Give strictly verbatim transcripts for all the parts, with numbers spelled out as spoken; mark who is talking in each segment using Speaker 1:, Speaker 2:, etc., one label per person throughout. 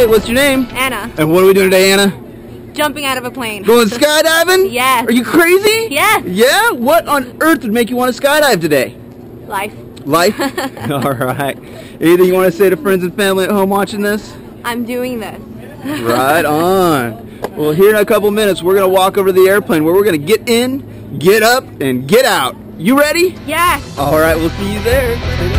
Speaker 1: what's your name?
Speaker 2: Anna.
Speaker 1: And what are we doing today, Anna?
Speaker 2: Jumping out of a plane.
Speaker 1: Going skydiving?
Speaker 2: Yes.
Speaker 1: Are you crazy?
Speaker 2: Yes.
Speaker 1: Yeah? What on earth would make you want to skydive today?
Speaker 2: Life.
Speaker 1: Life? All right. Anything you want to say to friends and family at home watching this?
Speaker 2: I'm doing this.
Speaker 1: Right on. Well, here in a couple minutes, we're going to walk over to the airplane where we're going to get in, get up, and get out. You ready?
Speaker 2: Yes.
Speaker 1: All right, we'll see you there.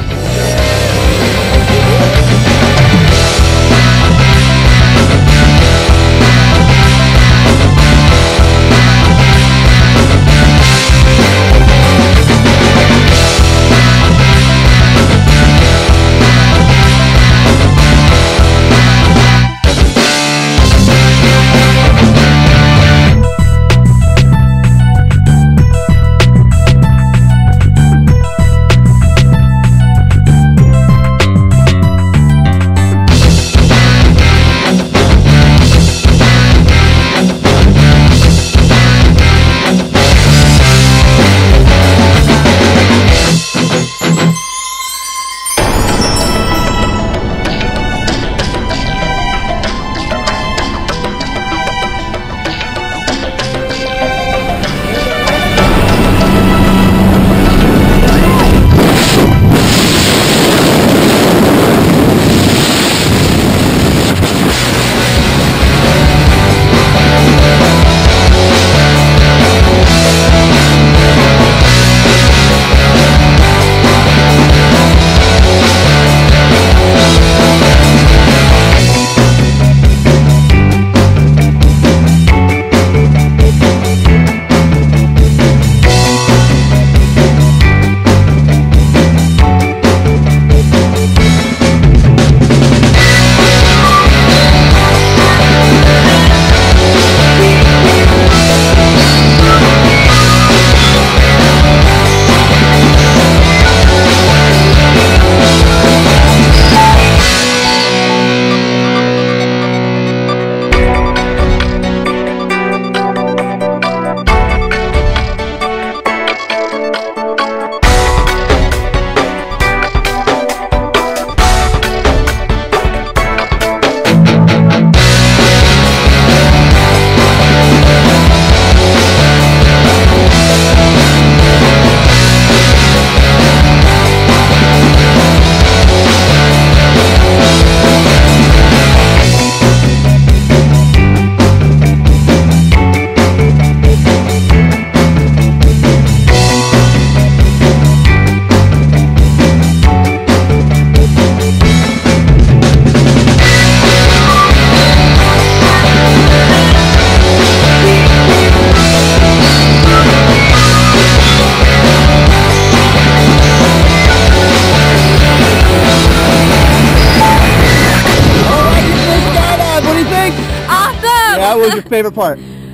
Speaker 1: What was your favorite part?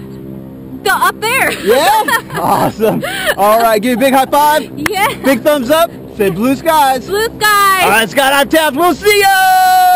Speaker 2: The up there.
Speaker 1: Yeah? Awesome. All right, give me a big high five.
Speaker 2: Yeah.
Speaker 1: Big thumbs up. Say blue skies.
Speaker 2: Blue skies.
Speaker 1: All right, Skydive Taft. We'll see ya.